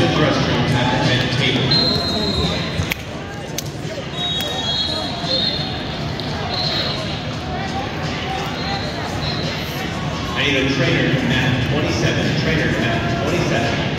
men's restrooms at the head table. I need a trainer to mat 27. Trainer to mat 27.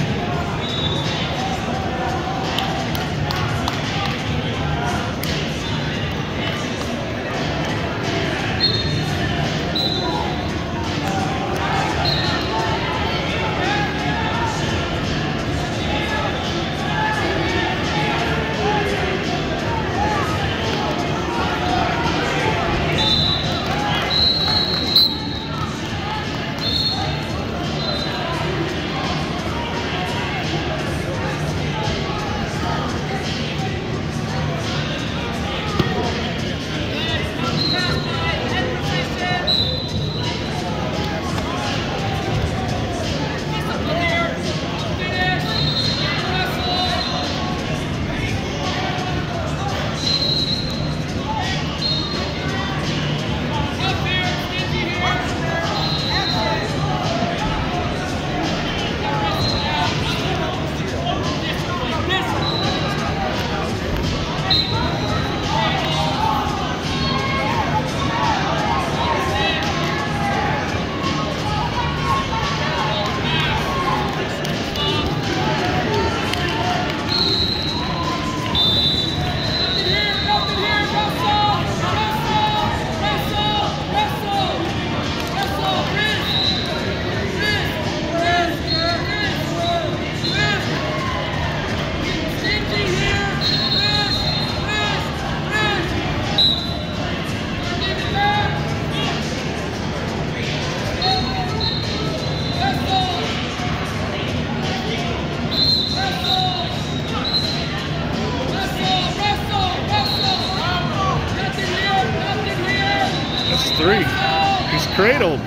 Three. He's cradled.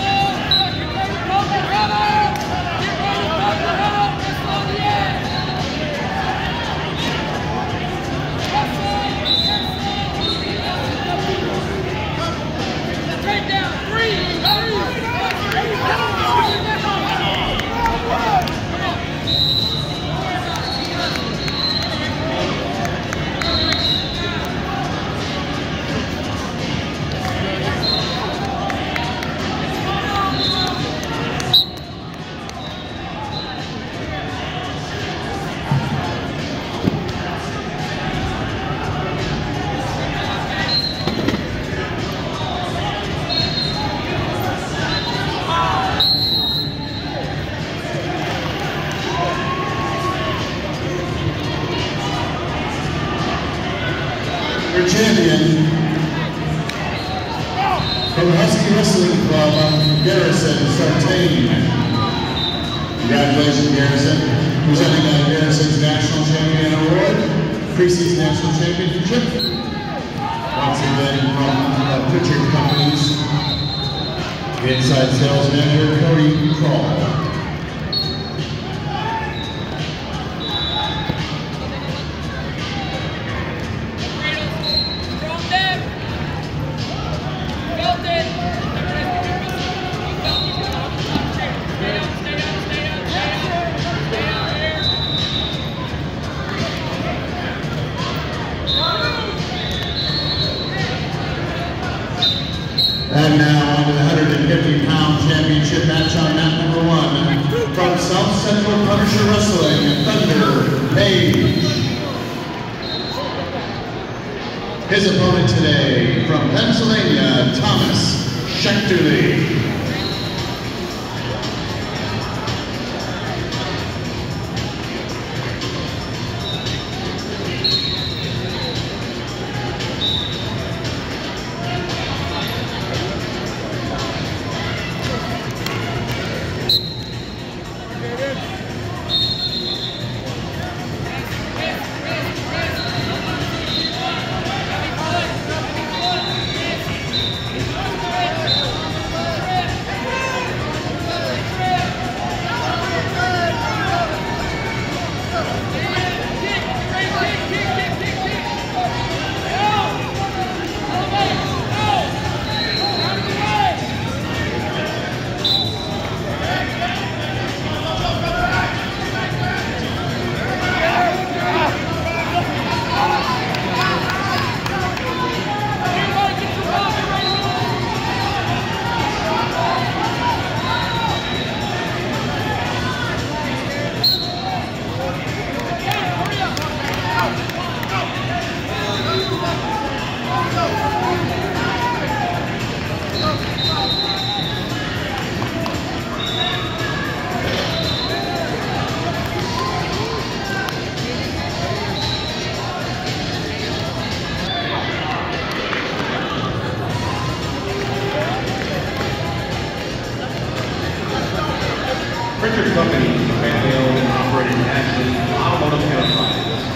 Your champion from the Husky Wrestling Club, Garrison Sartain. Congratulations, Garrison. Presenting Garrison's National Champion Award, preseason National Championship. Once again from Pritchard Companies, Inside Sales Manager Cody Crawl. And now on to the 150-pound championship match on mat number 1 from South Central Punisher Wrestling, Thunder Page. His opponent today from Pennsylvania, Thomas Schechterly.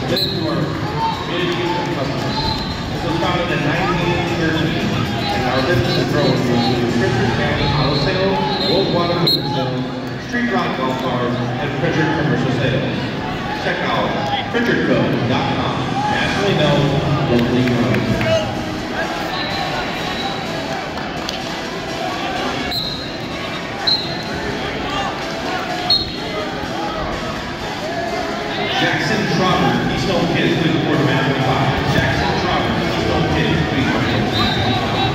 presented to our Mid-Houston customers. This was founded in 1913, and our business has grown to include Pritchard Family Auto Sales, World Water Liquor Sales, Street Rock Golf Cars, and Pritchard Commercial Sales. Check out PritchardCo.com. Nationally known, locally grown. Jackson Trotter, Keystone Kids, please report to Mat 25. Jackson Trotter, Keystone Kids, please report to Mat 25.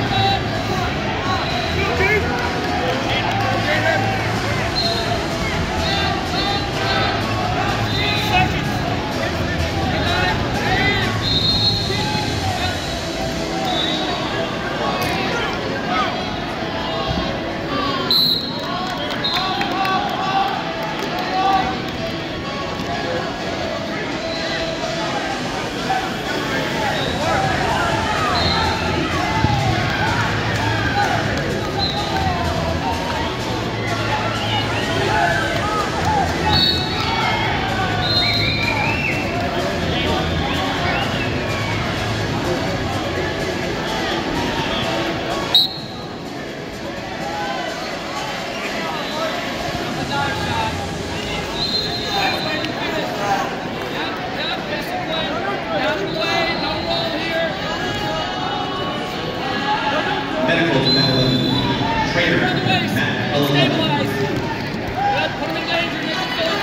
Medical to Mat 11. Trainer, Mat 11. Put him in danger, make him feel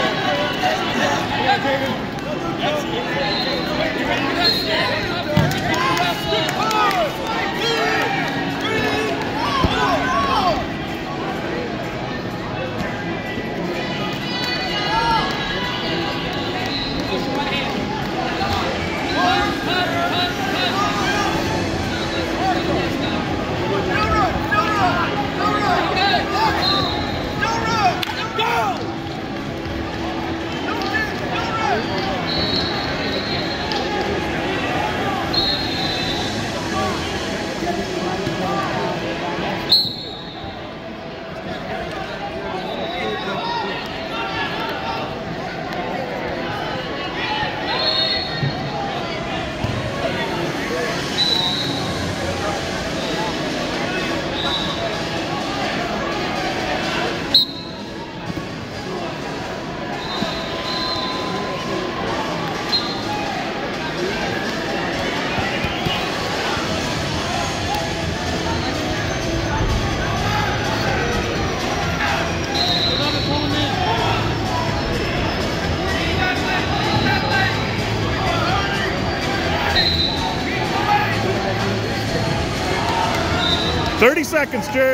$30 seconds, Jared.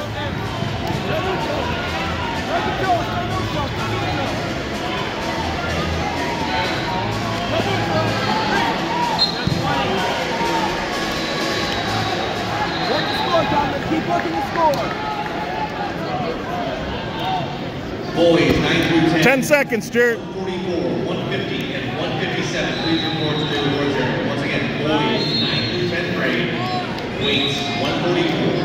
Keep working the score. Boys, 9 through 10. 10 seconds, Jared. 144, 150, and 157. Please report to the awards area. Once again, boys, 9 through 10th grade. Weights, 144,